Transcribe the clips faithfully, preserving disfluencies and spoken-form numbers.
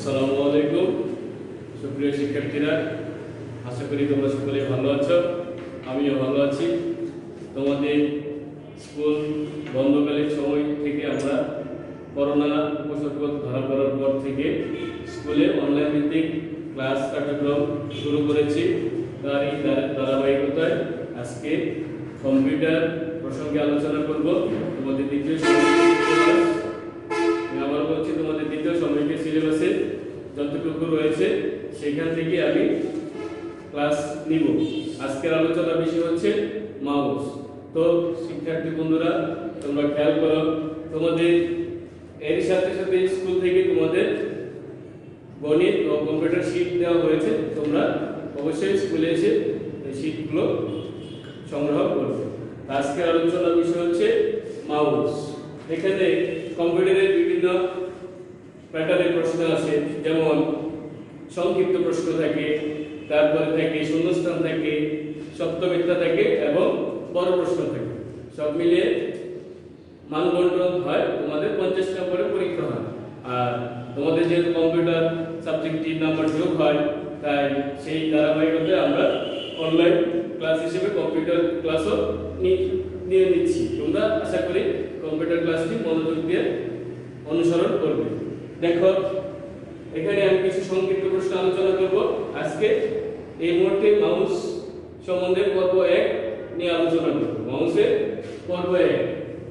আসসালামু আলাইকুম সুপ্রিয় শিক্ষার্থীরা, আশা করি তোমরা সকলে ভালো আছো। আমিও ভালো আছি। তোমাদের স্কুল বন্ধকালীন সময় থেকে আমরা করোনা উপসর্গ ধরা পড়ার পর থেকে স্কুলে অনলাইন ভিত্তিক ক্লাস কার্যক্রম শুরু করেছি। তার এই ধারাবাহিকতায় আজকে কম্পিউটার প্রসঙ্গে আলোচনা করব। তোমাদের দ্বিতীয় আবার বলছি, তোমাদের দ্বিতীয় সাময়িক সিলেবাসে যতটুকু রয়েছে সেখান থেকে আমি ক্লাস নিব। আজকের আলোচনার বিষয় হচ্ছে মাউস। তো শিক্ষার্থী বন্ধুরা, তোমরা খেয়াল করো, তোমাদের এর সাথে সাথে স্কুল থেকে তোমাদের গণিত ও কম্পিউটার শীট দেওয়া হয়েছে। তোমরা অবশ্যই স্কুলে এসে এই শীটগুলো সংগ্রহ করবে। আজকের আলোচনার বিষয় হচ্ছে মাউস। এখানে কম্পিউটারের বিভিন্ন প্যাটার্নের প্রশ্ন আছে, যেমন সংক্ষিপ্ত প্রশ্ন থাকে, তারপরে থাকে শূন্যস্থান থাকে, সপ্তমিথ্যা থাকে এবং বড় প্রশ্ন থাকে। সব মিলিয়ে মানবন্টন হয়, তোমাদের পঞ্চাশ নম্বরে পরীক্ষা হয়। আর তোমাদের যেহেতু কম্পিউটার সাবজেক্ট তিন নাম্বার যোগ হয়, তাই সেই ধারাবাহিকতায় আমরা অনলাইন ক্লাস হিসেবে কম্পিউটার ক্লাসও নিয়ে নিচ্ছি। তোমরা আশা করি কম্পিউটার ক্লাসটি মনোযোগ দিয়ে অনুসরণ করবে। দেখো, এখানে আমি কিছু সংক্ষিপ্ত প্রশ্ন আলোচনা করব আজকে। এই মুহূর্তে মাউস সম্বন্ধে পর্ব এক নিয়ে আলোচনা করব। মাউসের পর্ব এক,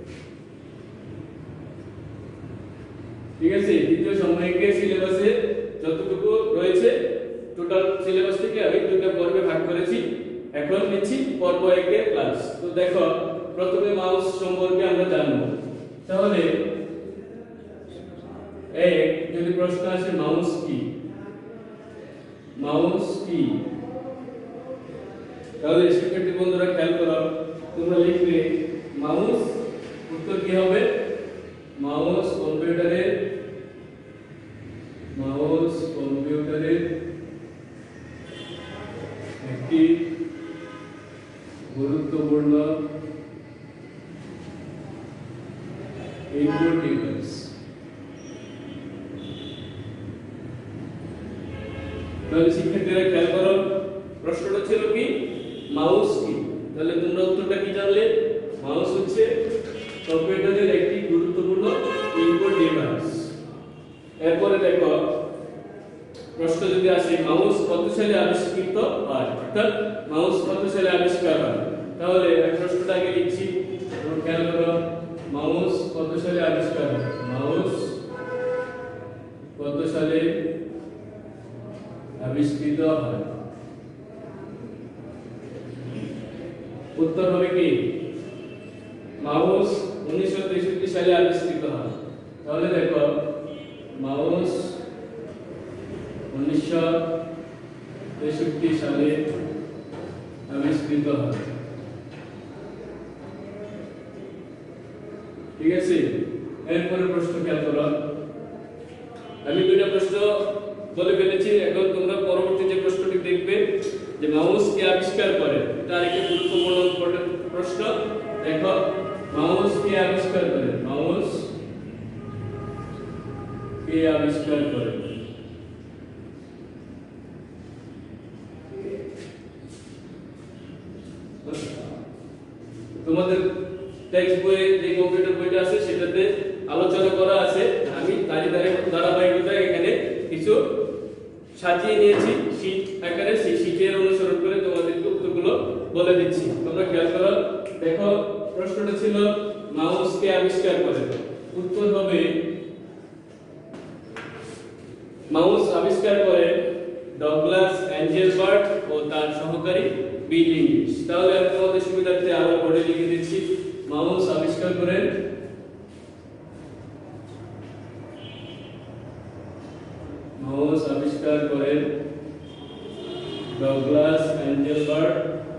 ঠিক আছে। দ্বিতীয় সাময়িকের সিলেবাসে যতটুকু রয়েছে টোটাল সিলেবাস থেকে আমি দুটো পর্বে ভাগ করেছি। এখন নিচ্ছি পর্ব এক এর ক্লাস। তো দেখো, প্রথমে মাউস সম্পর্কে আমরা জানব। তাহলে এক যদি প্রশ্ন আসে মাউস কি, মাউস কি, তাহলে শিক্ষার্থী বন্ধুরা খেয়াল করো, তোমরা লিখবে মাউস। উত্তর কি হবে? মাউস কম্পিউটারের মাউস কম্পিউটারের একটি গুরুত্বপূর্ণ ইনপুট ডিভাইস। তাহলে শিক্ষার্থীরা খেয়াল করো, প্রশ্নটা ছিল কি মাউস কি। তাহলে তোমরা উত্তরটা কি জানলে? মাউস হচ্ছে কম্পিউটারের একটি গুরুত্বপূর্ণ ইনপুট ডিভাইস। এরপরে দেখো, প্রশ্ন যদি আসে মাউস কত সালে আবিষ্কৃত হয়, অর্থাৎ মাউস কত সালে আবিষ্কার হয়, তাহলে এই প্রশ্নটা আগে লিখছি। তোমরা খেয়াল করো, মাউস কত সালে আবিষ্কার হয়, মাউস কত সালে আবিষ্কৃত হয়। উত্তর হবে কি মাউস উনিশশো তেষট্টি সালে আবিষ্কৃত হয়। তাহলে দেখো, মাউস উনিশশো তেষট্টি সালে আবিষ্কৃত হয়, ঠিক আছে। এরপরে প্রশ্ন খেয়াল করো, আমি দুইটা প্রশ্ন বলে ফেলেছি। এখন তোমরা পরবর্তী যে প্রশ্নটি দেখবে যে মাউস কে আবিষ্কার করে, তার একটা গুরুত্বপূর্ণ প্রশ্ন। দেখো, মাউস কে আবিষ্কার করে, মাউস কে আবিষ্কার করে। তোমাদের টেক্সট বইয়ে যে কম্পিউটার বইটা আছে সেটাতে আলোচনা করা আছে। আমি তারই ধারাবাহিকতায় এখানে কিছু সাজিয়ে নিয়েছি শীট আকারে। সেই শীটের অনুসরণ করে তোমাদেরকে উত্তরগুলো বলে দিচ্ছি। তোমরা খেয়াল করো, দেখো প্রশ্নটা ছিল মাউস কে আবিষ্কার করে। উত্তর হবে মাউস আবিষ্কার করে ডগলাস এঞ্জেলবার্ট ও তার সহকারী বিল ইংলিশ। তাহলে আমি তোমাদের সুবিধার্থে আরো বোর্ডে লিখে দিচ্ছি, মাউস আবিষ্কার করেন মাউস আবিষ্কার করেন ডগলাস এঞ্জেলবার্ট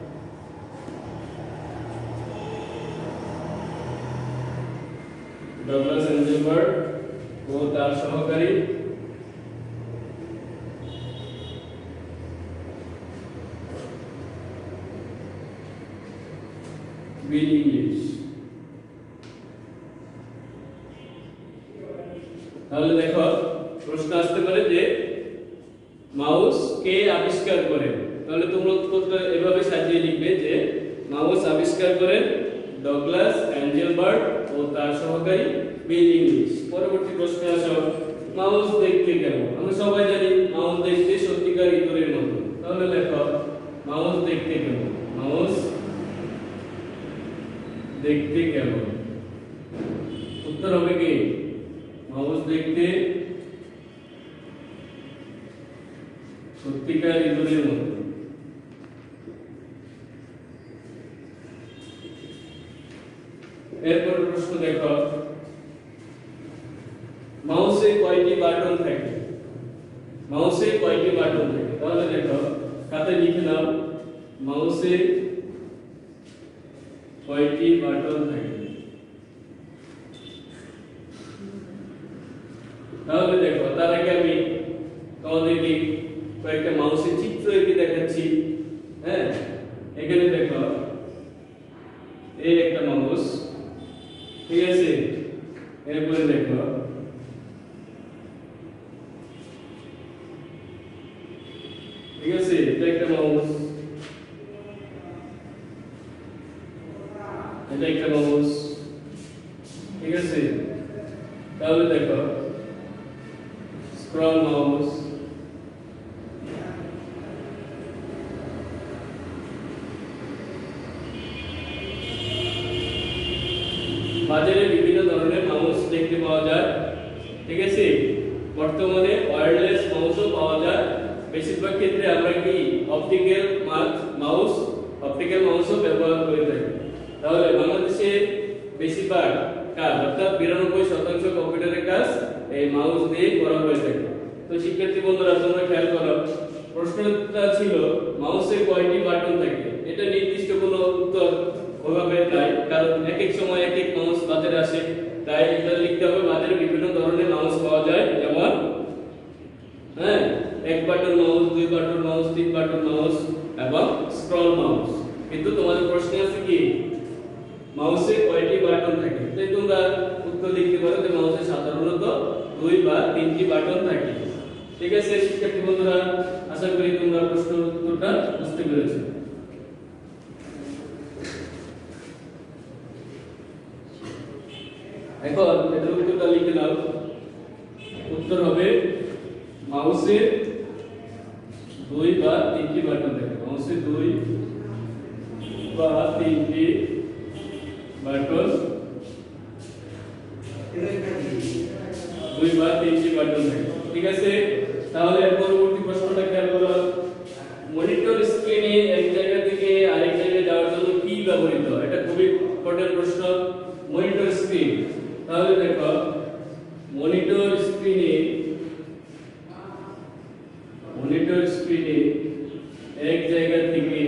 ডগলাস এঞ্জেলবার্ট ও তার সহকারী বিল ইংলিশ। তাহলে দেখো, প্রশ্ন আসতে পারে যে মাউস কে আবিষ্কার করেন? তাহলে তোমরা উত্তরটা এভাবে সাজিয়ে লিখবে যে মাউস আবিষ্কার করেন ডগলাস অ্যাঞ্জেলবার্ট ও তার সহকারী বিল ইংলিশ। পরবর্তী প্রশ্নে আসো, মাউস দেখতে কেমন? আমরা সবাই জানি মাউস দেখতে সত্যিকার ইঁদুরের মতো। তাহলে লেখো মাউস দেখতে কেমন? মাউস দেখতে কেমন? উত্তর হবে কি মাউস দেখতে সত্যিকার ইঁদুরের মতো। এরপর প্রশ্ন দেখো, মাউসে কয়টি বাটন থাকে? মাউসে কয়টি বাটন থাকে? তাহলে দেখো খাতায় লিখে নাও মাউসে কয়টি বাটন থাকে। তাহলে দেখো তার আগে আমি তোমাদেরকে কয়েকটা মাউসের চিত্র এঁকে দেখাচ্ছি। হ্যাঁ, এখানে দেখো এই একটা মাউস, ঠিক আছে? এরপরে দেখো ঠিক আছে, এটা একটা মাউস, এটা একটা মাউস, ঠিক আছে? তাহলে দেখো স্ক্রল মাউস, বাজারে বিভিন্ন ধরনের মাউস দেখতে পাওয়া যায়, ঠিক আছে? বর্তমানে ওয়্যারলেস মাউসও পাওয়া যায়। বেশিরভাগ ক্ষেত্রে আমরা কি অপটিক্যাল মাউস অপটিক্যাল মাউসও ব্যবহার করে থাকি। তাহলে বাংলাদেশে বেশিরভাগ কাজ অর্থাৎ বিরানব্বই শতাংশ কম্পিউটারের কাজ এই মাউস দিয়ে করা হয়ে থাকে। তো শিক্ষার্থী বন্ধুরা তোমরা খেয়াল করো, প্রশ্নটা ছিল মাউসে কয়টি বাটন থাকে। এটা নির্দিষ্ট কোনো উত্তর ওভাবে নাই, কারণ এক এক সময় এক এক মাউস বাজারে আসে, তাই এটা লিখতে হবে বাজারে বিভিন্ন ধরনের মাউস পাওয়া যায়, যেমন হ্যাঁ এক বাটন মাউস, দুই বাটন মাউস, তিন বাটন মাউস এবং স্ক্রল মাউস। কিন্তু তোমাদের প্রশ্ন আছে কি মাউসে কয়টি বাটন থাকে? তাই তোমরা উত্তর লিখতে পারো যে মাউসে সাধারণত দুই বা তিনটি বাটন থাকে। ঠিক আছে শিক্ষার্থী বন্ধুরা, আশা করি তোমরা প্রশ্নের উত্তরটা বুঝতে পেরেছো। এখন এটার উত্তরটা লিখে নাও। উত্তর হবে মাউসে দুই বা তিনটি বাটন থাকে। মাউসে দুই বা তিনটি বাটন দুই বা তিনটি বাটন থাকে। ঠিক আছে, তাহলে পরবর্তী প্রশ্নটা খেয়াল করো। মনিটর স্ক্রিনে এক জায়গা থেকে আরেক জায়গায় যাওয়ার জন্য কি ব্যবহৃত হয়? এটা খুবই ইম্পর্টেন্ট প্রশ্ন। মনিটর স্ক্রিন, তাহলে দেখো মনিটর স্ক্রিনে মনিটর স্ক্রিনে এক জায়গা থেকে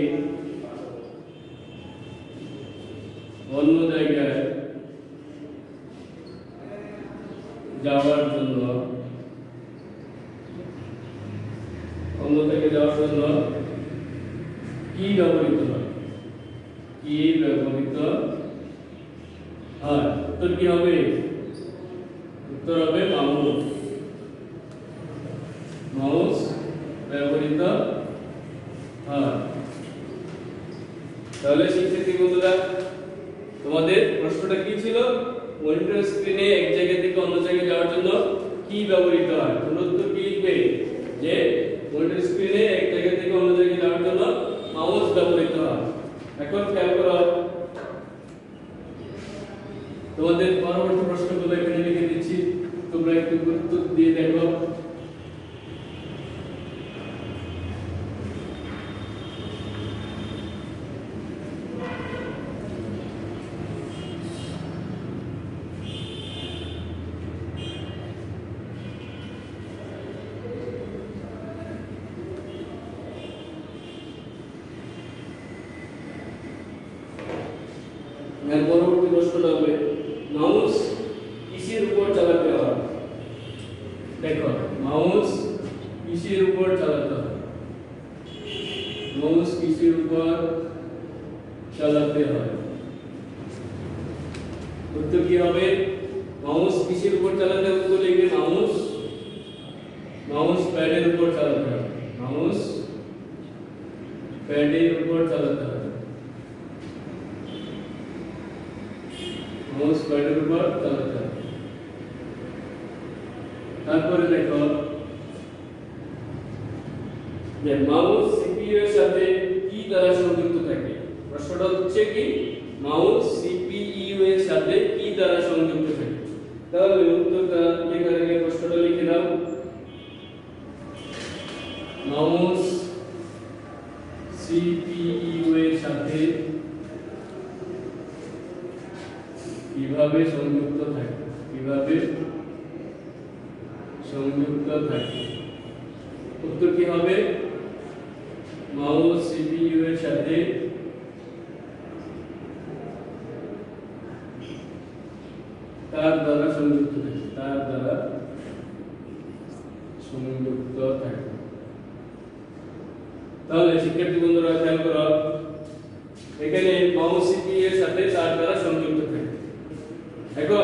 অন্য জায়গায় যাওয়ার জন্য অন্য জায়গায় যাওয়ার জন্য কি ব্যবহৃত হয়? কি ব্যবহৃত হয়? উত্তর কি হবে? উত্তর হবে মাউস। মাউস ব্যবহৃত হয়। তাহলে শিক্ষার্থী বন্ধুরা তোমাদের প্রশ্নটা কি ছিল? মনিটর স্ক্রিনে এক জায়গা থেকে অন্য জায়গায় যাওয়ার জন্য কি ব্যবহৃত হয়? তোমরা উত্তর কি লিখবে? যে মনিটর স্ক্রিনে এক জায়গা থেকে অন্য জায়গায় যাওয়ার জন্য মাউস ব্যবহৃত হয়। এখন খেয়াল করো, তোমাদের পরবর্তী প্রশ্নগুলো এখানে লিখে দিচ্ছি, তোমরা একটু গুরুত্ব দিয়ে দেখো। পরবর্তী প্রশ্নটা হবে মাউস কিসের উপর চালাতে হয়? দেখো মাউস কিসের উপর চালাতে হয়? মাউস কিসের উপর চালাতে হয়? উত্তর কি হবে? মাউস কিসের উপর চালাতে হয়? উত্তর লিখবে মাউস মাউস প্যাডের উপর চালাতে হয়। মাউস প্যাডের উপর চালাতে হবে, মাউস প্যাডের উপর চালাতে হবে। তারপরে দেখো যে মাউস সিপিইউ এর সাথে কি দ্বারা সংযুক্ত থাকে। প্রশ্নটা হচ্ছে কি মাউস সিপিইউ এর সাথে কি দ্বারা সংযুক্ত থাকে। তাহলে উত্তরটা লেখার আগে প্রশ্নটা লিখে দাও। মাউস সিপিইউ এর সাথে কিভাবে সংযুক্ত থাকে, কিভাবে সংযুক্ত থাকে। উত্তর কি হবে? মাউস সিপিইউ এর সাথে তার দ্বারা সংযুক্ত থাকে, তার দ্বারা সংযুক্ত থাকে। তাহলে শিক্ষার্থী বন্ধুরা খেয়াল করো, এখানে মাউস সিপিইউ এর সাথে তার দ্বারা সংযুক্ত থাকে। এখন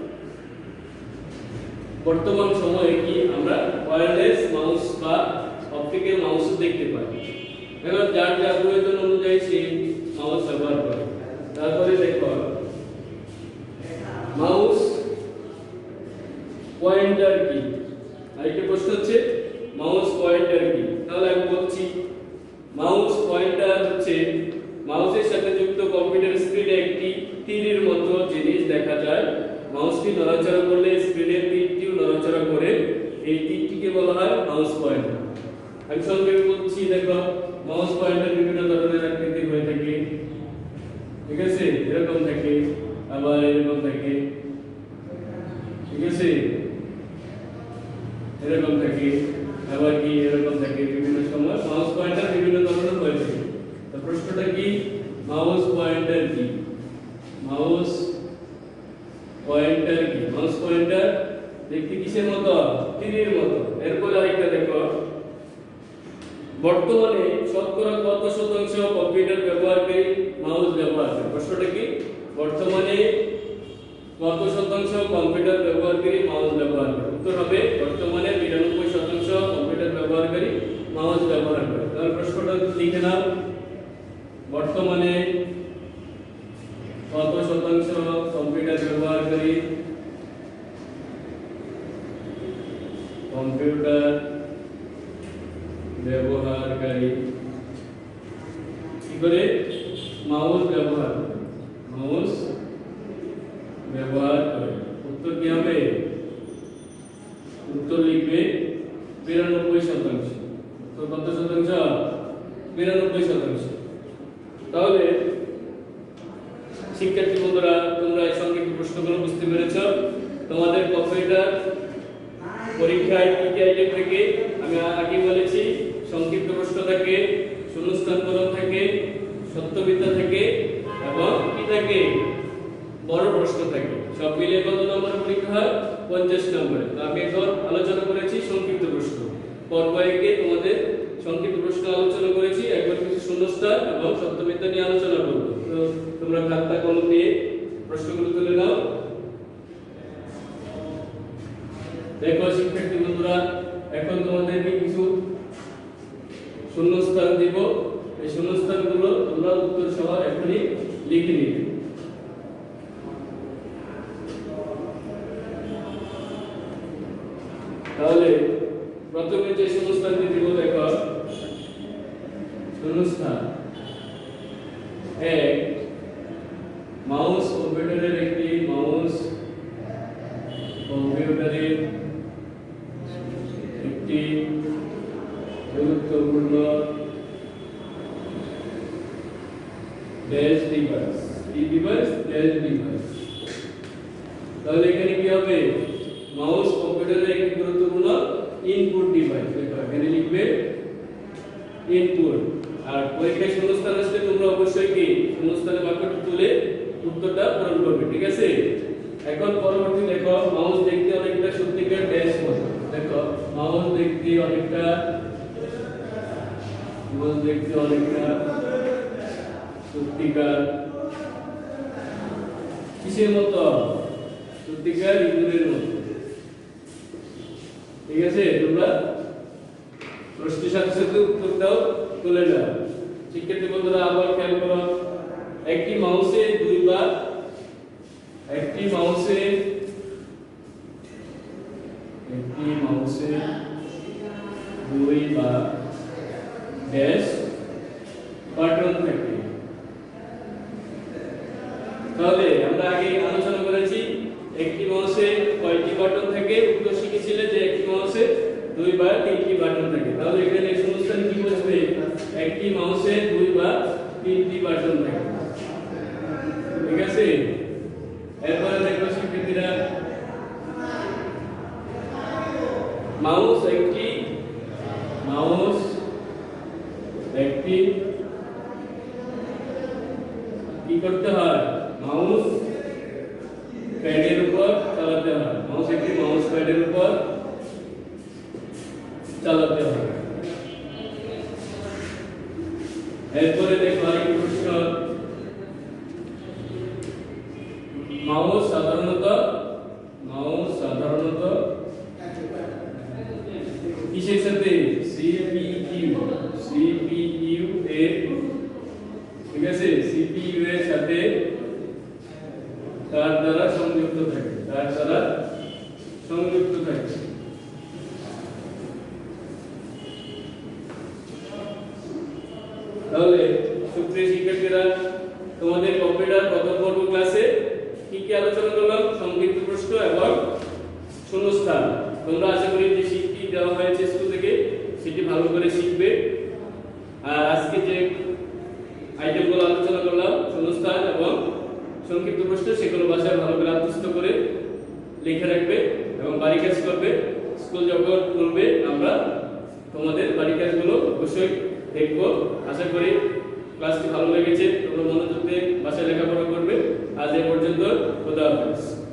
বর্তমান সময়ে কি আমরা ওয়্যারলেস মাউস বা অপটিক্যাল মাউস দেখতে পাই। এখন যার যার প্রয়োজন অনুযায়ী সেই মাউস ব্যবহার করে। তারপরে দেখো মাউস পয়েন্টার কি। আরেকটা প্রশ্ন হচ্ছে মাউস পয়েন্টার কি। তাহলে আমি বলছি মাউস পয়েন্টার হচ্ছে মাউসের সাথে যুক্ত কম্পিউটার স্ক্রিনে একটি তীরের মতো জিনিস দেখা যায়। মাউসটি নড়াচড়া করলে স্ক্রিনের তীরটিও নড়াচড়া করে, এই তীরটিকে বলা হয় মাউস পয়েন্টার। আমি সংক্ষেপে বলছি, দেখো মাউস পয়েন্টার বিভিন্ন ধরনের আকৃতির হয়ে থাকে, ঠিক আছে, এরকম থাকে, আবার এরকম থাকে, ঠিক আছে, এরকম থাকে, আবার কি এরকম থাকে। বিভিন্ন সময় মাউস পয়েন্টার বিভিন্ন ধরনের হয়ে থাকে। তো প্রশ্নটা কি মাউস পয়েন্টার কি। মাউস পয়েন্টার কি। মাউস পয়েন্টার দেখতে কিসের মতো? তীরের মতো। এরপরে আরেকটা দেখো, বর্তমানে শতকরা কত শতাংশ কম্পিউটার ব্যবহারকারী মাউস ব্যবহার করে। প্রশ্নটা কি বর্তমানে কত শতাংশ কম্পিউটার ব্যবহারকারী মাউস ব্যবহার করে। উত্তর হবে বর্তমানে বিরানব্বই শতাংশ কম্পিউটার ব্যবহারকারী মাউস ব্যবহার করে। তাহলে প্রশ্নটা লিখে নাও, বর্তমানে কত শতাংশ কম্পিউটার ব্যবহারকারী কম্পিউটার ব্যবহারকারী কি করে মাউস ব্যবহার মাউস ব্যবহার করে। উত্তর কি হবে? উত্তর লিখবে বিরানব্বই শতাংশ। তো কত শতাংশ? বিরানব্বই শতাংশ। তাহলে শিক্ষার্থী বন্ধুরা তোমরা এই সংক্ষিপ্ত প্রশ্নগুলো বুঝতে পেরেছো। তোমাদের কম্পিউটার পরীক্ষায় কি কি আইটেম থাকে আমি আগে বলেছি। সংক্ষিপ্ত প্রশ্ন থাকে, শূন্যস্থান পূরণ থাকে, সত্যবিদ্যা থাকে এবং কি থাকে বড় প্রশ্ন থাকে। সব মিলিয়ে কত নম্বর পরীক্ষা হয়? পঞ্চাশ নম্বরে। তো আমি এখন আলোচনা করেছি সংক্ষিপ্ত প্রশ্ন। পর্যায়ে তোমাদের সংক্ষিপ্ত প্রশ্ন আলোচনা করেছি, একবার কিছু শূন্যস্থান এবং সত্যবিদ্যা নিয়ে আলোচনা করব। তো তোমরা খাতা কলম দিয়ে প্রশ্নগুলো তুলে নাও। দেখো শিক্ষার্থী বন্ধুরা, এখন তোমাদেরকে কিছু শূন্যস্থান দিব। এই শূন্যস্থানগুলো তোমরা উত্তর সহ এখনই লিখে নিবে। তাহলে প্রথমে যে শূন্যস্থানটি দিব, দেখো শূন্যস্থান এক, মাউস কম্পিউটারের একটি মাউস কম্পিউটারের একটি গুরুত্বপূর্ণ ড্যাশ ডিভাইস। এই ডিভাইস ড্যাশ ডিভাইস। তাহলে এখানে কি হবে? মাউস কম্পিউটারের একটি গুরুত্বপূর্ণ ইনপুট ডিভাইস। দেখো এখানে লিখবে ইনপুট। আর পরীক্ষায় শূন্যস্থান আসলে তোমরা অবশ্যই কি শূন্যস্থানে বাক্যটি তুলে উত্তরটা পূরণ করবে, ঠিক আছে। এখন পরবর্তী দেখো, মাউস দেখতে অনেকটা সত্যিকার ড্যাশ মতো। দেখো মাউস দেখতে অনেকটা মাউস দেখতে অনেকটা সত্যিকার কিসের মতো? সত্যিকার ইঁদুরের মতো, ঠিক আছে। তোমরা প্রশ্নের সাথে সাথে উত্তরটাও তুলে নাও। শিক্ষার্থী বন্ধুরা আবার খেয়াল করো, একটি মাউসে দুইবার একটি মাউসে একটি মাউসে দুইবার ড্যাশ বাটন থাকে। তাহলে আমরা আগে আলোচনা করেছি একটি মাউসে কয়টি বাটন থাকে, উত্তর শিখেছিলে যে একটি মাউসে দুইবার তিনটি বাটন থাকে। তাহলে এখানে শূন্যস্থান কি বসবে, একটি মাউসে দুইবার তিনটি বাটন থাকে, ঠিক আছে। এরপরে দেখো শিক্ষার্থীরা, মাউস একটি মাউস একটি কি করতে হয়, মাউস প্যাডের উপর চালাতে হয়। মাউস একটি মাউস প্যাডের উপর চালাতে হয়। এরপরে দেখো আরেকটি প্রশ্ন, মাউস সাধারণত মাউস সাধারণত কিসের সাথে, সিপিইউ সিপিইউ এর, ঠিক আছে, সিপিইউ এর সাথে তার দ্বারা সংযুক্ত থাকে, তার দ্বারা সংযুক্ত থাকে। তাহলে সুপ্রিয় শিক্ষার্থীরা, তোমাদের কম্পিউটার প্রথম পর্ব ক্লাসে কি কি আলোচনা করলাম, সংক্ষিপ্ত প্রশ্ন এবং শূন্যস্থান। তোমরা আশা করি যে শিখতে দেওয়া হয়েছে স্কুল থেকে সেটি ভালো করে শিখবে। আর আজকে যে আইটেমগুলো আলোচনা করলাম, শূন্যস্থান এবং সংক্ষিপ্ত প্রশ্ন, সেগুলো বাসায় ভালো করে আত্মস্থ করে লিখে রাখবে এবং বাড়ি কাজ করবে। স্কুল যখন খুলবে আমরা তোমাদের বাড়ি কাজগুলো অবশ্যই দেখবো। আশা করি ক্লাসটি ভালো লেগেছে, তোমরা মনোযোগ দিয়ে বাসায় লেখাপড়া করবে। আজ এ পর্যন্ত, খোদা হাফেজ।